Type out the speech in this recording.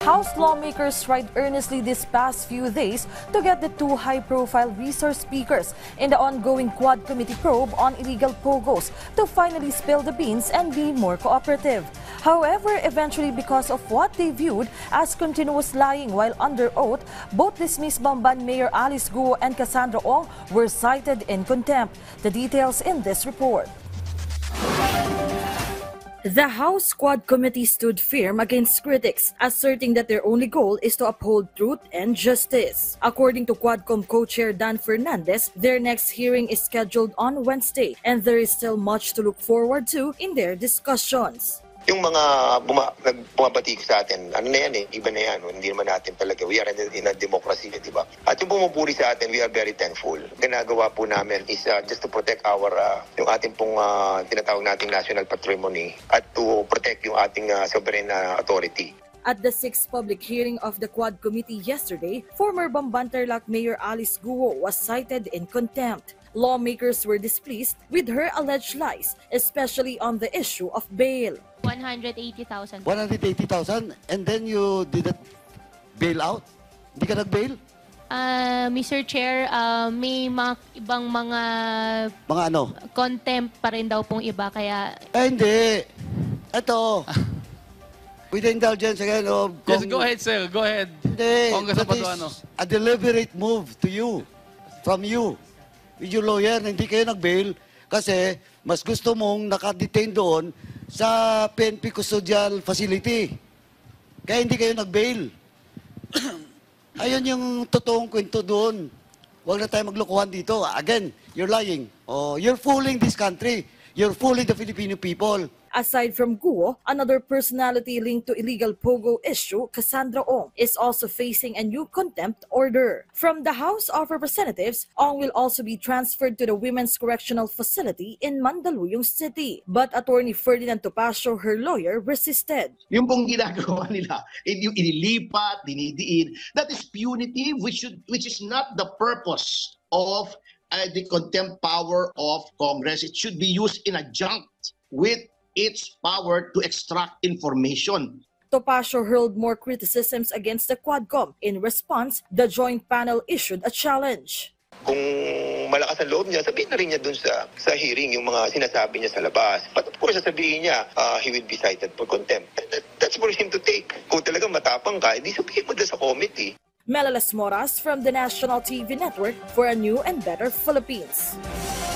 House lawmakers tried earnestly this past few days to get the two high-profile resource speakers in the ongoing Quad Committee probe on illegal POGOs to finally spill the beans and be more cooperative. However, eventually, because of what they viewed as continuous lying while under oath, both dismissed Bamban Mayor Alice Guo and Cassandra Ong were cited in contempt. The details in this report. The House Quad Committee stood firm against critics, asserting that their only goal is to uphold truth and justice. According to Quadcom co-chair Dan Fernandez, their next hearing is scheduled on Wednesday, and there is still much to look forward to in their discussions. Yung mga bumabati sa atin, ano na yan iba na yan. Hindi naman natin talaga, we are in a democracy, di ba? At yung bumupuri sa atin, we are very thankful. Ginagawa po namin is just to protect our, yung ating pong tinatawag nating national patrimony at to protect yung ating sovereign authority. At the sixth public hearing of the Quad Committee yesterday, former Bamban-Tarlac Mayor Alice Guo was cited in contempt. Lawmakers were displeased with her alleged lies, especially on the issue of bail. 180,000. 180,000 and then you didn't bail out? Hindi ka nag-bail? Mr. Chair, may ibang mga ano? Contempt pa rin daw pong iba kaya... Hindi. Ito. With the indulgence again of... Yes, go ahead, sir. Go ahead. Hindi. Congressman That is a deliberate move to you. From you. With your lawyer na hindi kayo nag-bail kasi mas gusto mong nakadetain doon sa PNP Custodial Facility. Kaya hindi kayo nag-bail. Ayun yung totoong kwento doon. Huwag na tayo maglokohan dito. Again, you're lying. Oh, you're fooling this country. You're fooling the Filipino people. Aside from Guo, another personality linked to illegal POGO issue, Cassandra Ong, is also facing a new contempt order. From the House of Representatives, Ong will also be transferred to the Women's Correctional Facility in Mandaluyong City. But Attorney Ferdinand Topacio, her lawyer, resisted. Yung pong ginagawa nila, yung inilipat, dinidiin, that is punitive, which is not the purpose of the contempt power of Congress. It should be used in adjunct with its power to extract information. Topacio hurled more criticisms against the Quadcom. In response, the joint panel issued a challenge. Kung malakas ang loob niya, sabihin na rin niya dun sa hearing yung mga sinasabi niya sa labas. But of course, sasabihin niya, he will be cited for contempt. That's for him to take. Kung talagang matapang ka, hindi sabihin mo dun sa committee. Melalas Moras from the National TV Network for a new and better Philippines.